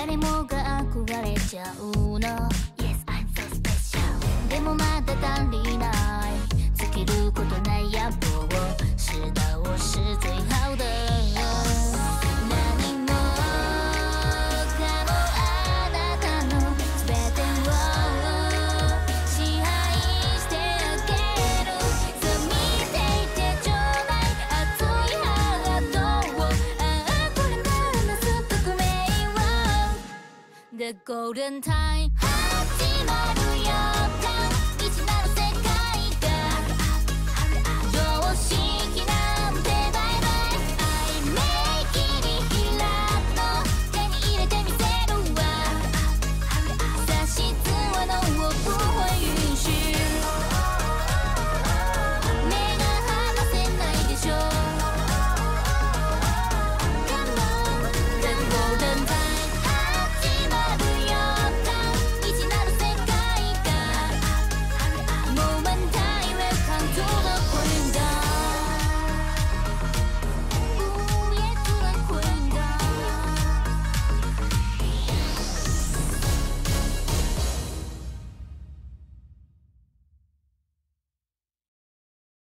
誰もが憧れちゃうの Yes, I'm so special でもまだ足りない尽きることない野望を知道我是最好的何もかもあなたの全てを支配してあげるそう見ていてちょうだい熱いハートをああこれからの宿命を The Golden Time 始まるよ103